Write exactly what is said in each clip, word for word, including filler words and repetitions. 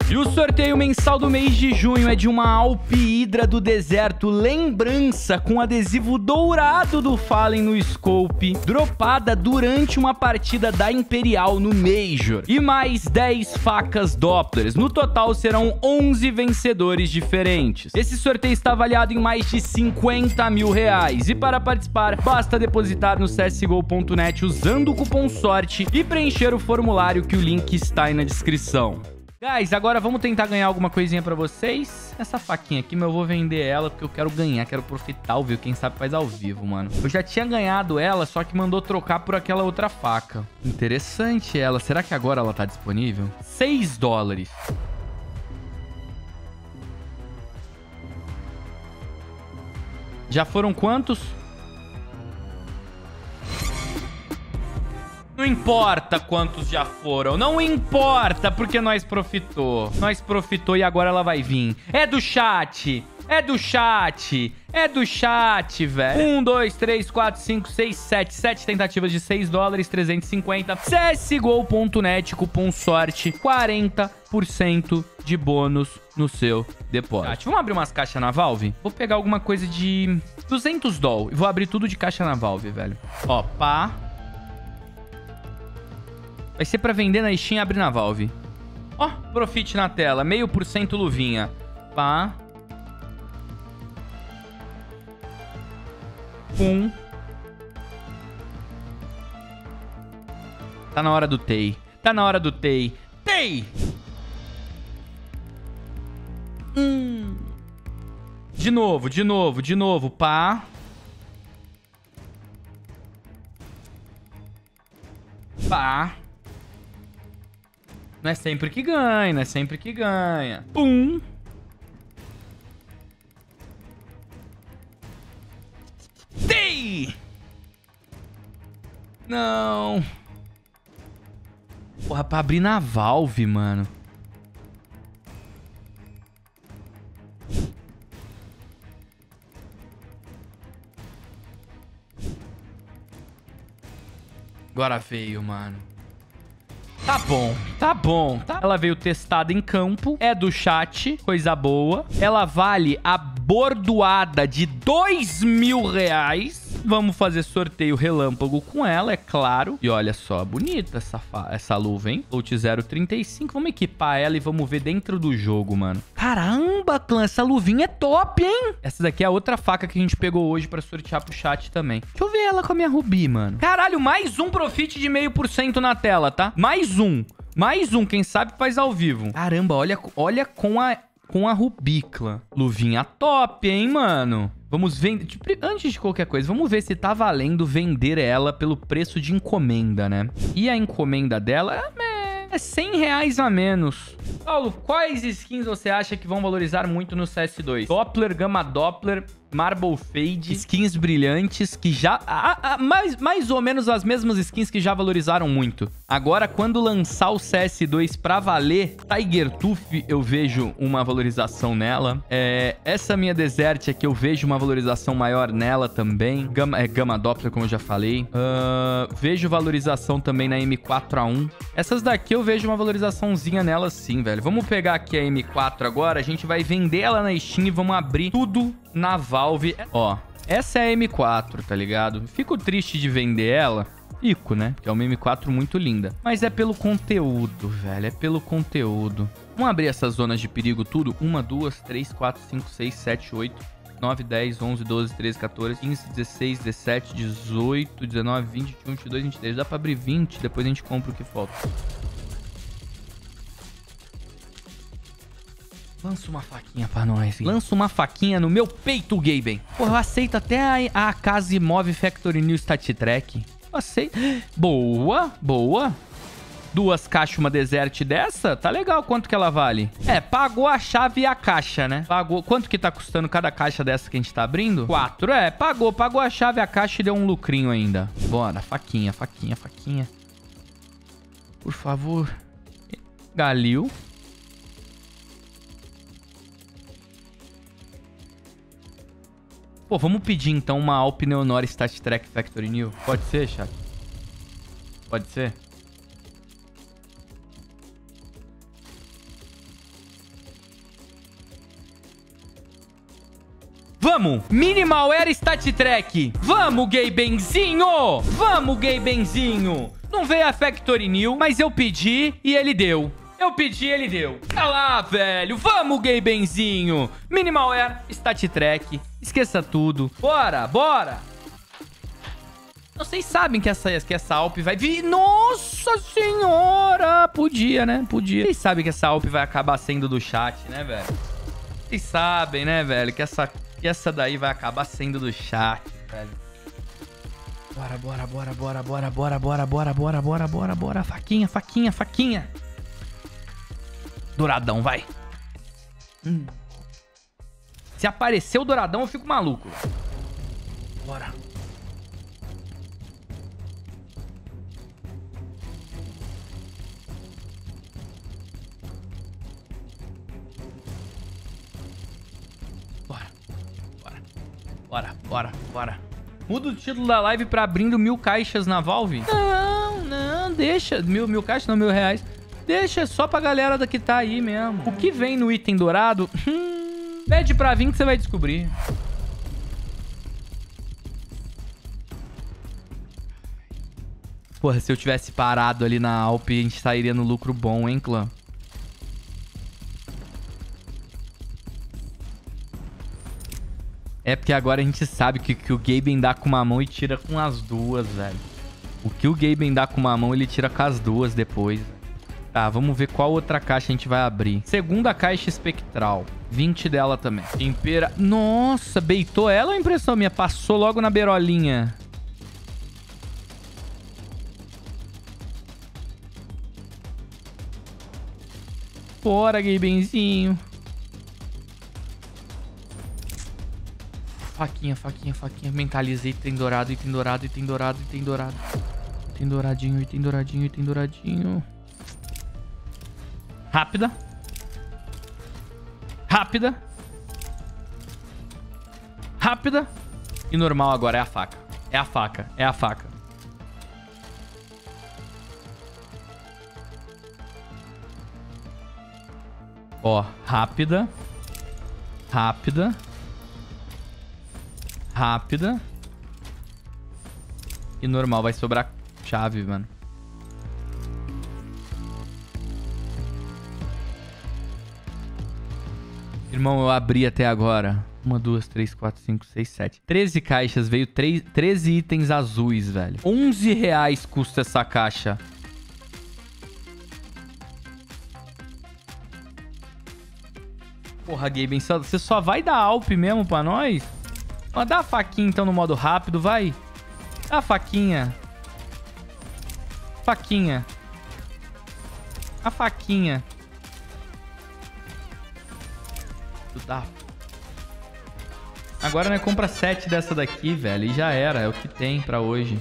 E o sorteio mensal do mês de junho é de uma Alp Hydra do deserto lembrança com adesivo dourado do Fallen no scope, dropada durante uma partida da Imperial no Major. E mais dez facas Dopplers. No total serão onze vencedores diferentes. Esse sorteio está avaliado em mais de cinquenta mil reais. E para participar, basta depositar no C S G O ponto net usando o cupom SORTE e preencher o formulário que o link está aí na descrição. Guys, agora vamos tentar ganhar alguma coisinha pra vocês. Essa faquinha aqui, mas eu vou vender ela porque eu quero ganhar, quero profitar ao vivo. Quem sabe faz ao vivo, mano. Eu já tinha ganhado ela, só que mandou trocar por aquela outra faca. Interessante ela. Será que agora ela tá disponível? seis dólares. Já foram quantos? Não importa quantos já foram. Não importa, porque nós profitou. Nós profitou e agora ela vai vir. É do chat. É do chat. É do chat, velho. um, dois, três, quatro, cinco, seis, sete. sete tentativas de seis dólares, trezentos e cinquenta. C S G O ponto net, cupom SORTE. quarenta por cento de bônus no seu depósito. Vamos abrir umas caixas na Valve? Vou pegar alguma coisa de duzentos dólares. E vou abrir tudo de caixa na Valve, velho. Ó, pá. Vai ser pra vender na Steam e abrir na Valve. Ó, profit na tela. meio por cento luvinha. Pá. Pum. Tá na hora do T E I. Tá na hora do T E I. T E I! Hum. De novo, de novo, de novo. Pá. Pá. Não é sempre que ganha, não é sempre que ganha. Pum. T E I! Não. Porra, pra abrir na Valve, mano. Agora veio, mano. Tá bom, tá bom. Tá? Ela veio testada em campo. É do chat, coisa boa. Ela vale a bordoada de dois mil reais. Vamos fazer sorteio relâmpago com ela, é claro. E olha só, bonita essa, essa luva, hein? Loot zero trinta e cinco. Vamos equipar ela e vamos ver dentro do jogo, mano. Caramba, clã, essa luvinha é top, hein? Essa daqui é a outra faca que a gente pegou hoje pra sortear pro chat também. Deixa eu ver ela com a minha Rubi, mano. Caralho, mais um profit de meio por cento na tela, tá? Mais um. Mais um, quem sabe faz ao vivo. Caramba, olha, olha com a... Com a Rubi, clã. Luvinha top, hein, mano? Vamos vender... Tipo, antes de qualquer coisa, vamos ver se tá valendo vender ela pelo preço de encomenda, né? E a encomenda dela é, é cem reais a menos. Paulo, quais skins você acha que vão valorizar muito no C S dois? Doppler, Gama Doppler, Marble Fade, skins brilhantes que já... Ah, ah, mais, mais ou menos as mesmas skins que já valorizaram muito. Agora, quando lançar o C S dois pra valer, Tiger Tooth, eu vejo uma valorização nela. É, essa minha Desert aqui, eu vejo uma valorização maior nela também. Gama, é, Gama Doppler, como eu já falei. Uh, vejo valorização também na M quatro A um. Essas daqui eu vejo uma valorizaçãozinha nela sim, velho. Vamos pegar aqui a M quatro agora. A gente vai vender ela na Steam e vamos abrir tudo na Valve. Ó, essa é a M quatro, tá ligado? Fico triste de vender ela. Fico, né? Porque é uma M quatro muito linda. Mas é pelo conteúdo, velho. É pelo conteúdo. Vamos abrir essas zonas de perigo tudo? Uma, duas, três, quatro, cinco, seis, sete, oito, nove, dez, onze, doze, treze, quatorze, quinze, dezesseis, dezessete, dezoito, dezenove, vinte, vinte e um, vinte e dois, vinte e três. Dá pra abrir vinte, depois a gente compra o que falta. Lança uma faquinha pra nós, hein? Lança uma faquinha no meu peito, Gaben. Pô, eu aceito até a, a Casimov Factory New Stat Track. Eu aceito. Boa, boa. Duas caixas, uma Desert dessa? Tá legal. Quanto que ela vale? É, pagou a chave e a caixa, né? Pagou. Quanto que tá custando cada caixa dessa que a gente tá abrindo? Quatro. É, pagou. Pagou a chave e a caixa e deu um lucrinho ainda. Bora, faquinha, faquinha, faquinha. Por favor. Galil. Pô, vamos pedir então uma Alp Neonor Stat Track Factory New? Pode ser, chat? Pode ser? Vamos! Minimal era Stat Track. Vamos, gay benzinho! Vamos, gay benzinho! Não veio a Factory New, mas eu pedi e ele deu. Eu pedi e ele deu. Tá lá, velho. Vamos, gay benzinho! Minimal Air, Stat Track. Esqueça tudo. Bora, bora! Vocês sabem que essa, que essa Alp vai vir... Nossa senhora! Podia, né? Podia. Vocês sabem que essa Alp vai acabar sendo do chat, né, velho? Vocês sabem, né, velho? Que essa, que essa daí vai acabar sendo do chat, velho. Bora, bora, bora, bora, bora, bora, bora, bora, bora, bora, bora, bora. Faquinha, faquinha, faquinha. Douradão, vai. Hum. Se aparecer o douradão, eu fico maluco. Bora. Bora. Bora. Bora, bora, bora. Muda o título da live pra abrindo mil caixas na Valve. Não, não, deixa. Mil, mil caixas, não, mil reais. Deixa só pra galera da que tá aí mesmo. O que vem no item dourado? Hum, pede pra vir que você vai descobrir. Porra, se eu tivesse parado ali na Alp, a gente sairia no lucro bom, hein, clã? É porque agora a gente sabe que, que o Gaben dá com uma mão e tira com as duas, velho. O que o Gaben dá com uma mão, ele tira com as duas depois. Tá, vamos ver qual outra caixa a gente vai abrir. Segunda caixa espectral. vinte dela também. Impera... Nossa, beitou ela ou impressão minha? Passou logo na beirolinha. Bora, Gabenzinho. Faquinha, faquinha, faquinha. Mentalizei. Item dourado, item dourado, item dourado, item dourado. Item douradinho, item douradinho, item douradinho. Rápida. Rápida. Rápida. E normal agora é a faca. É a faca, é a faca. Ó, rápida. Rápida. Rápida. E normal, vai sobrar chave, mano. Irmão, eu abri até agora. Uma, duas, três, quatro, cinco, seis, sete. treze caixas, veio treze itens azuis, velho. onze reais custa essa caixa. Porra, Gaben, você só vai dar Alp mesmo pra nós? Ó, dá a faquinha então no modo rápido, vai. Dá a faquinha. Faquinha. A faquinha. Dá. Agora, né, compra sete dessa daqui, velho. E já era, é o que tem pra hoje.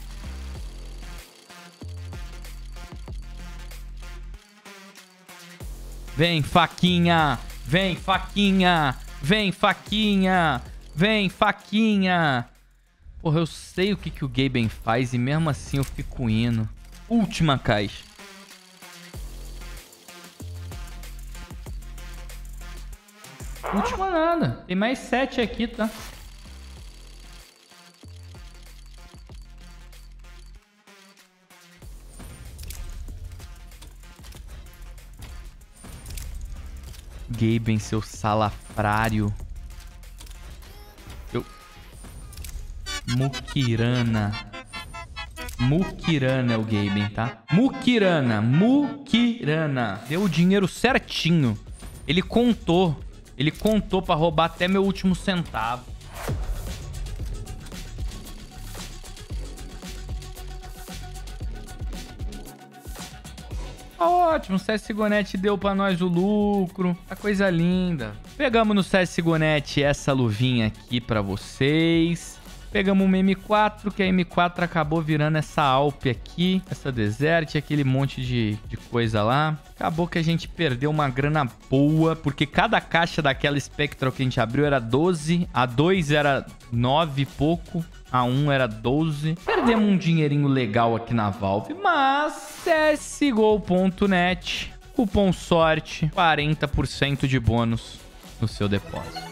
Vem, faquinha. Vem, faquinha. Vem, faquinha. Vem, faquinha. Porra, eu sei o que, que o Gaben faz e mesmo assim eu fico indo. Última caixa. Última nada. Tem mais sete aqui, tá? Gaben, seu salafrário. Eu... Mukirana. Mukirana é o Gaben, tá? Mukirana. Mukirana. Deu o dinheiro certinho. Ele contou. Ele contou pra roubar até meu último centavo. Ótimo, o C S G O Net deu pra nós o lucro. A coisa linda. Pegamos no C S G O Net essa luvinha aqui pra vocês. Pegamos uma M quatro, que a M quatro acabou virando essa Alp aqui. Essa Desert, aquele monte de, de coisa lá. Acabou que a gente perdeu uma grana boa, porque cada caixa daquela Spectral que a gente abriu era doze. A dois era nove e pouco. A um era doze. Perdemos um dinheirinho legal aqui na Valve. Mas C S G O ponto net, cupom sorte, quarenta por cento de bônus no seu depósito.